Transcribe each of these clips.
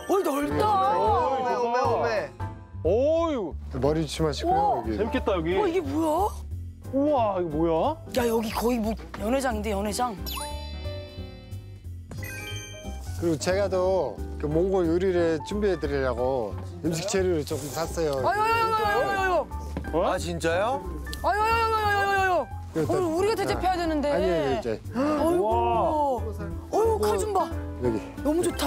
넓다. 오메. 오유. 머리 조심하시고요. 여기. 재밌겠다 여기. 이게 뭐야? 우와 이거 뭐야? 야 여기 거의 뭐 연회장인데 연회장. 그리고 제가 또 그 몽골 요리를 준비해드리려고 음식 재료를 조금 샀어요. 아유. 아 진짜요? 아유. 오늘 우리가 대접해야 되는데. 아니에요 이제. 아이고. 어유 칼 좀 봐. 여기. 너무 좋다.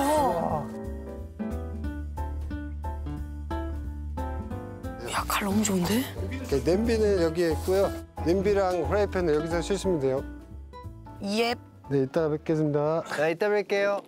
야 칼 너무 좋은데? 냄비는 여기에 있고요. 냄비랑 프라이팬은 여기서 쓰시면 돼요. 예. 네, 이따 뵙겠습니다. 자 이따 뵐게요.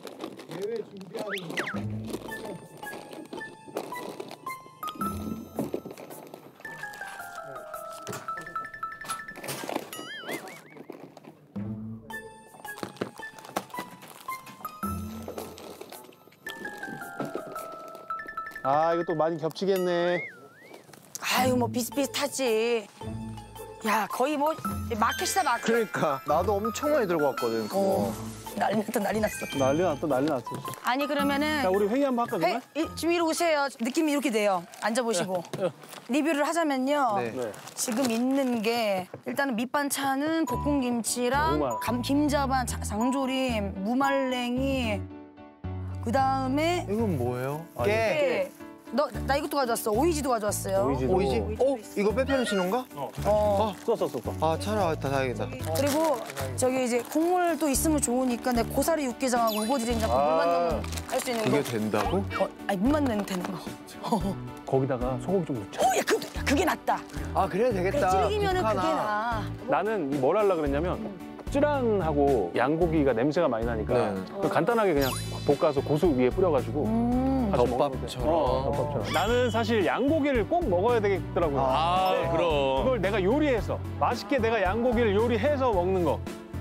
아 이거 또 많이 겹치겠네. 아유 뭐 비슷비슷하지. 야 거의 뭐 마켓이다 마켓. 그러니까 나도 엄청 많이 들고 왔거든. 그거. 난리 났다 난리 났어. 난리 났어. 아니 그러면은 자 우리 회의 한번 할까 정말? 지금 이리 오세요. 느낌이 이렇게 돼요. 앉아보시고. 리뷰를 하자면요. 네. 지금 있는 게 일단은 밑반찬은 볶음김치랑 무말. 김자반, 장조림, 무말랭이 그다음에 이건 뭐예요? 깨. 나 이것도 가져왔어. 오이지도 가져왔어요. 오이지? 이거 빼빼로치는 거? 썼어. 아 차라왔다 다행이다. 그리고 저기 이제 국물도 있으면 좋으니까 내 고사리 육개장하고 우거지 된장국 물만 넣으면 할 수 있는 그게 거. 된다고? 아니 물만 넣으면 되는 거. 거기다가 소고기 좀 넣자. 야 그게 낫다. 아 그래야 되겠다. 그래, 질기면은 그게 북하나. 나. 나는 뭘 하려고 그랬냐면 쯔란하고 양고기가 냄새가 많이 나니까 네. 그 간단하게 그냥 볶아서 고수 위에 뿌려가지고 같이 먹으면 돼. 덮밥처럼. 덮밥처럼. 나는 사실 양고기를 꼭 먹어야 되겠더라고요. 네. 그럼. 그걸 내가 요리해서 맛있게 내가 양고기를 요리해서 먹는 거.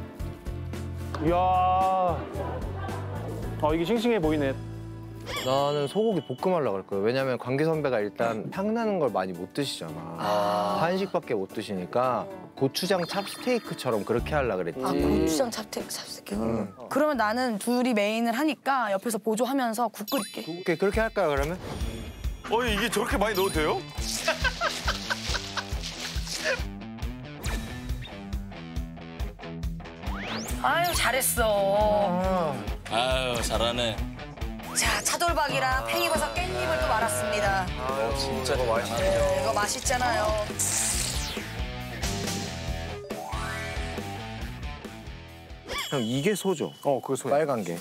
이야. 이게 싱싱해 보이네. 나는 소고기 볶음하려고 그럴 거예요. 왜냐면 관계 선배가 일단 향나는 걸 많이 못 드시잖아. 한식밖에 못 드시니까 고추장 찹스테이크처럼 그렇게 하려고 그랬지. 고추장 찹스테이크. 그러면 나는 둘이 메인을 하니까 옆에서 보조하면서 국 끓일게. 오케이, 그렇게 할까요, 그러면? 이게 저렇게 많이 넣어도 돼요? 아유 잘했어. 아유 잘하네. 자 차돌박이랑 팽이버섯 깻잎을 또 말았습니다. 진짜 이거 맛있어. 네, 이거 맛있잖아요. 형, 이게 소죠? 그거 소야. 빨간 게.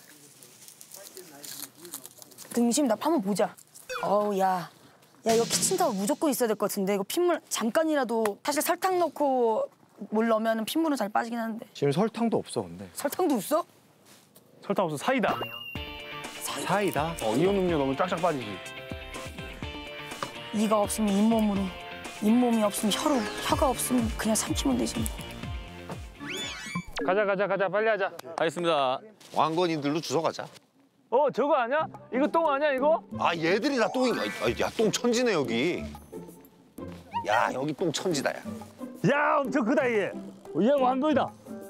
등심 나 한번 보자. 어우 야 이거 키친타올 무조건 있어야 될 것 같은데 이거 핏물 잠깐이라도 사실 설탕 넣고 물 넣으면 핏물은 잘 빠지긴 하는데. 지금 설탕도 없어, 근데. 설탕도 있어? 설탕 없어 사이다. 사이다? 이온 음료 넣으면 쫙쫙 빠지지. 이가 없으면 잇몸으로, 잇몸이 없으면 혀로, 혀가 없으면 그냥 삼키면 되지 뭐. 가자 빨리 하자. 알겠습니다. 왕건이들로 주워 가자. 저거 아니야? 이거 똥 아니야 이거? 아 얘들이 다 똥인가? 야 똥 천지네 여기. 야 여기 똥 천지다 야. 야 엄청 크다 얘. 얘 완도이다.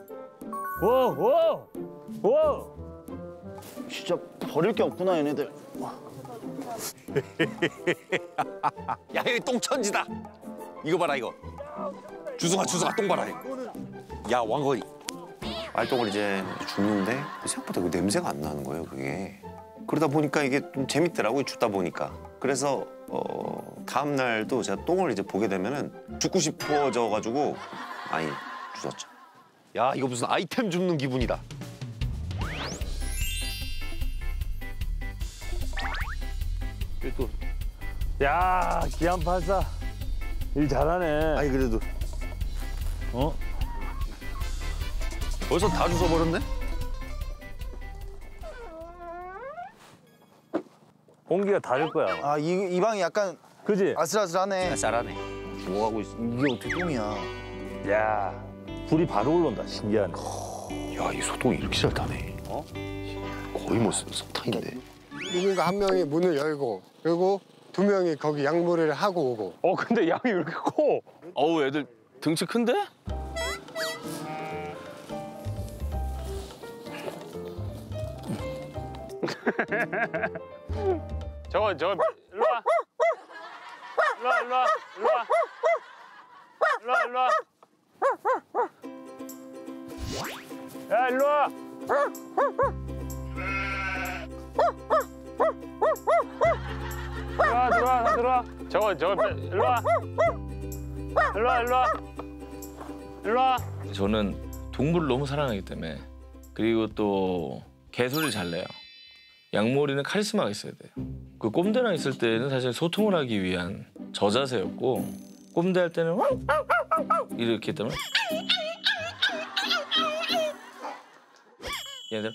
오. 진짜 버릴 게 없구나 얘네들. 야 여기 똥 천지다. 이거 봐라 이거. 주승아 똥 봐라. 야 왕건이. 말똥을 이제 줍는데 생각보다 그 냄새가 안 나는 거예요 그게. 그러다 보니까 이게 좀 재밌더라고요 줍다 보니까. 그래서 다음 날도 제가 똥을 이제 보게 되면은 줍고 싶어져 가지고 많이 주웠죠. 야 이거 무슨 아이템 줍는 기분이다. 야 기안팔사 일 잘하네. 아니 그래도 벌써 다 주워버렸네? 공기가 다를 거야. 아, 이 방이 약간 그지? 아슬아슬하네. 잘하네. 죽어가고 있어. 이게 어떻게 똥이야. 야 불이 바로 올라온다. 신기하네. 야, 이 소똥이 이렇게 잘 타네. 거의 뭐 석탄인데. 누군가 한 명이 문을 열고 그리고 두 명이 거기 양보를 하고 오고. 근데 양이 왜 이렇게 커? 어우 애들 등치 큰데? 저거 일로 와. 일로 와. 일로 와. 일로 와. 일로 와. 야 일로 와. 들어와. 다 들어와. 저거 일로 와. 일로 와. 일로 와. 저는 동물을 너무 사랑하기 때문에 그리고 또 개소리를 잘 내요. 양모리는 카리스마가 있어야 돼요. 그 꼼대랑 있을 때는 사실 소통을 하기 위한 저자세였고 꼼대 할 때는 이렇게 했다면 얘들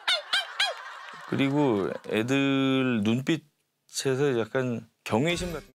그리고 애들 눈빛에서 약간 경외심 같은